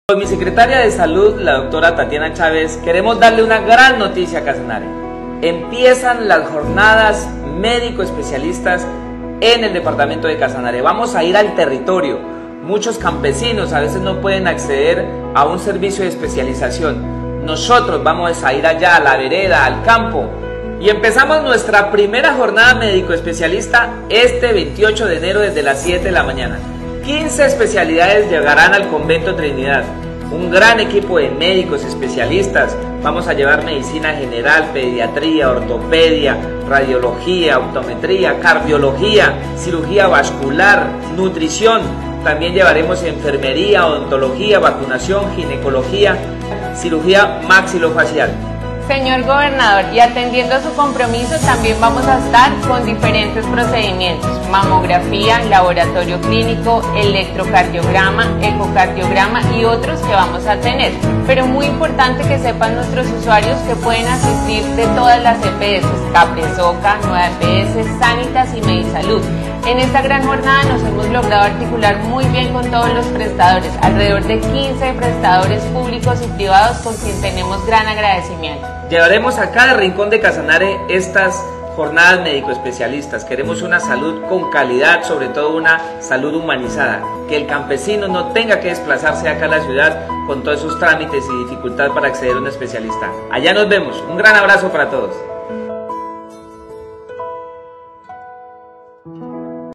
Con mi secretaria de salud, la doctora Tatiana Chávez, queremos darle una gran noticia a Casanare. Empiezan las jornadas médico-especialistas en el departamento de Casanare. Vamos a ir al territorio. Muchos campesinos a veces no pueden acceder a un servicio de especialización. Nosotros vamos a ir allá, a la vereda, al campo. Y empezamos nuestra primera jornada médico-especialista este 28 de enero desde las 7 de la mañana. 15 especialidades llegarán al Convento Trinidad. Un gran equipo de médicos especialistas. Vamos a llevar medicina general, pediatría, ortopedia, radiología, optometría, cardiología, cirugía vascular, nutrición. También llevaremos enfermería, odontología, vacunación, ginecología, cirugía maxilofacial. Señor gobernador, y atendiendo a su compromiso, también vamos a estar con diferentes procedimientos: mamografía, laboratorio clínico, electrocardiograma, ecocardiograma y otros que vamos a tener. Pero muy importante que sepan nuestros usuarios que pueden asistir de todas las EPS, Capresoca, Nueva EPS, Sanitas y Medisalud. En esta gran jornada nos hemos logrado articular muy bien con todos los prestadores, alrededor de 15 prestadores públicos y privados con quien tenemos gran agradecimiento. Llevaremos a cada rincón de Casanare estas jornadas médico-especialistas. Queremos una salud con calidad, sobre todo una salud humanizada. Que el campesino no tenga que desplazarse acá a la ciudad con todos esos trámites y dificultad para acceder a un especialista. Allá nos vemos. Un gran abrazo para todos.